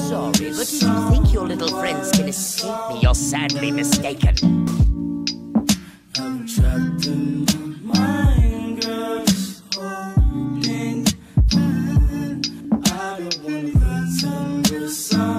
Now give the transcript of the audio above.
sorry, but if you think your little friends can escape me, you're sadly mistaken. I'm trapped in my mind, girl, just holding on. I don't wanna pretend we're something